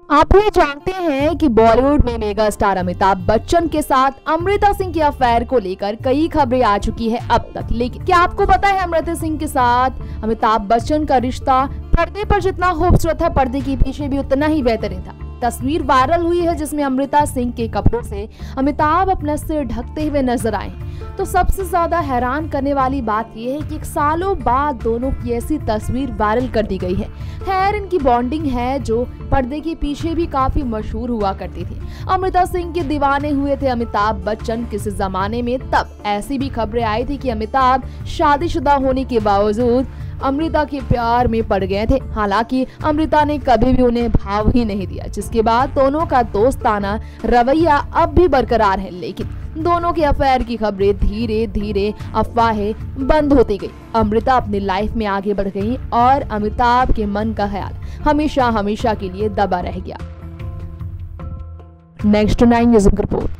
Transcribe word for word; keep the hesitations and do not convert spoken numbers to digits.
आप ये जानते हैं कि बॉलीवुड में मेगा स्टार अमिताभ बच्चन के साथ अमृता सिंह के अफेयर को लेकर कई खबरें आ चुकी है अब तक। लेकिन क्या आपको पता है अमृता सिंह के साथ अमिताभ बच्चन का रिश्ता पर्दे पर जितना खूबसूरत था, पर्दे के पीछे भी उतना ही बेहतरीन था। तस्वीर वायरल हुई है जिसमें अमृता सिंह के कपड़ों से अमिताभ अपना सिर ढकते हुए नजर आए। तो सबसे ज्यादा हैरान करने वाली बात यह है कि एक सालों बाद दोनों की ऐसी तस्वीर वायरल कर दी गई है। खैर, इनकी बॉन्डिंग है जो पर्दे के पीछे भी काफी मशहूर हुआ करती थी। अमृता सिंह के दीवाने हुए थे अमिताभ बच्चन किसी जमाने में, तब ऐसी भी खबरें आई थी कि अमिताभ शादीशुदा होने के बावजूद अमृता के प्यार में पड़ गए थे। हालांकि अमृता ने कभी भी उन्हें भाव ही नहीं दिया, जिसके बाद दोनों का दोस्ताना रवैया अब भी बरकरार है। लेकिन दोनों के अफेयर की खबरें धीरे धीरे अफवाहें बंद होती गई। अमृता अपनी लाइफ में आगे बढ़ गई और अमिताभ के मन का ख्याल हमेशा हमेशा के लिए दबा रह गया। Next nine news report.